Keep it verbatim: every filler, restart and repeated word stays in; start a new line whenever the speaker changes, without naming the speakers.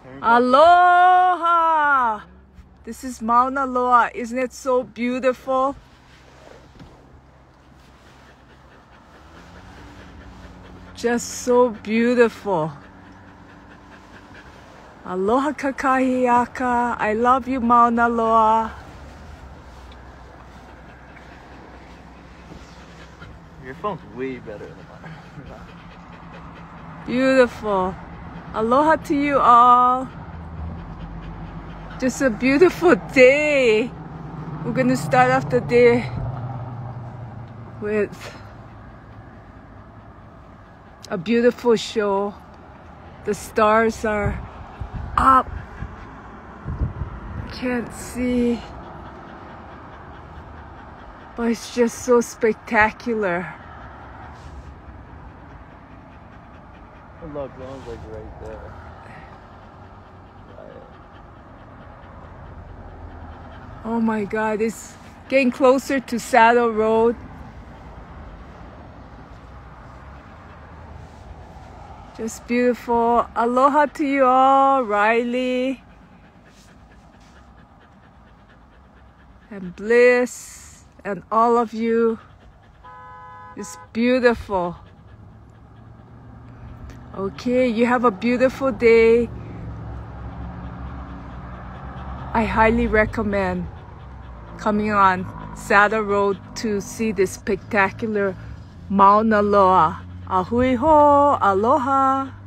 Aloha! This is Mauna Loa. Isn't it so beautiful? Just so beautiful. Aloha kakahiaka. I love you, Mauna Loa.
Your phone's way better than mine.
Beautiful. Aloha to you all. Just a beautiful day. We're gonna start off the day with a beautiful show. The stars are up. Can't see. But it's just so spectacular.
Oh, look, that one's like right there. Right.
Oh my God, it's getting closer to Saddle Road. Just beautiful. Aloha to you all, Riley. And Bliss, and all of you. It's beautiful. Okay, you have a beautiful day. I highly recommend coming on Saddle Road to see this spectacular Mauna Loa. Ahui ho, aloha.